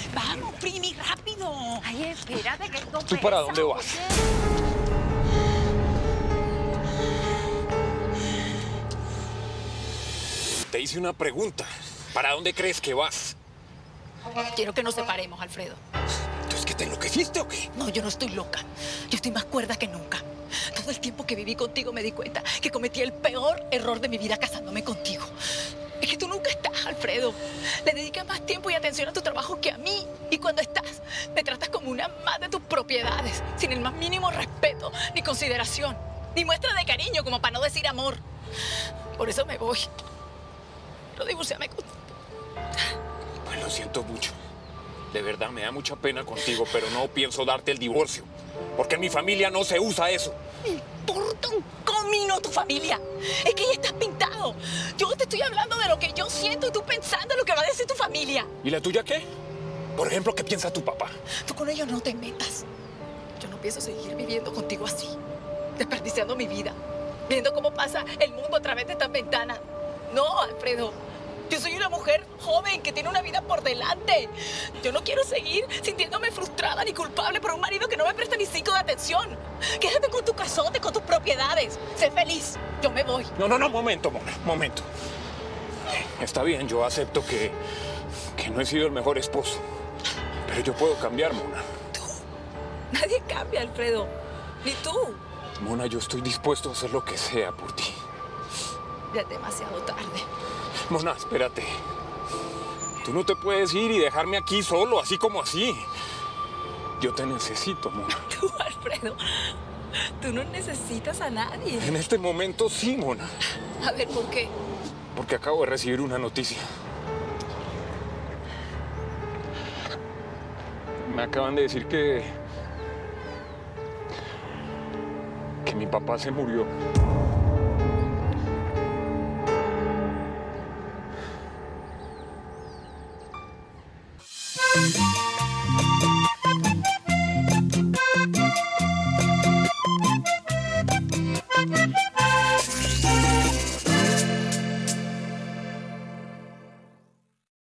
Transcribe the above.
Vamos, Primi, rápido. Ay, espérate, que esto ¿Tú para dónde vas? Te hice una pregunta. ¿Para dónde crees que vas? Quiero que nos separemos, Alfredo. ¿Entonces qué te enloqueciste o qué? No, yo no estoy loca. Yo estoy más cuerda que nunca. Todo el tiempo que viví contigo me di cuenta que cometí el peor error de mi vida casándome contigo. Es que tú nunca estás, Alfredo. Le dedicas más tiempo y atención a tu trabajo que a mí. Y cuando estás, me tratas como una más de tus propiedades, sin el más mínimo respeto, ni consideración, ni muestra de cariño, como para no decir amor. Por eso me voy. Pero divorciame contigo. Pues lo siento mucho. De verdad, me da mucha pena contigo, pero no pienso darte el divorcio. Porque en mi familia no se usa eso. Me importa un comino tu familia. Es que ya estás pintado. Yo te estoy hablando de lo que yo siento y tú pensando en lo que va a decir tu familia. ¿Y la tuya qué? Por ejemplo, ¿qué piensa tu papá? Tú con ellos no te metas. Yo no pienso seguir viviendo contigo así, desperdiciando mi vida, viendo cómo pasa el mundo a través de estas ventanas. No, Alfredo. Yo soy una mujer joven que tiene una vida por delante. Yo no quiero seguir sintiéndome frustrada ni culpable por un marido que no me presta ni 5 de atención. Quédate con tu casote, con tus propiedades. Sé feliz. Yo me voy. No, momento, Mona, momento. Está bien, yo acepto que no he sido el mejor esposo. Pero yo puedo cambiar, Mona. ¿Tú? Nadie cambia, Alfredo. Ni tú. Mona, yo estoy dispuesto a hacer lo que sea por ti. Ya es demasiado tarde. Mona, espérate. Tú no te puedes ir y dejarme aquí solo, así como así. Yo te necesito, Mona. Tú, Alfredo, tú no necesitas a nadie. En este momento sí, Mona. A ver, ¿por qué? Porque acabo de recibir una noticia. Me acaban de decir que mi papá se murió.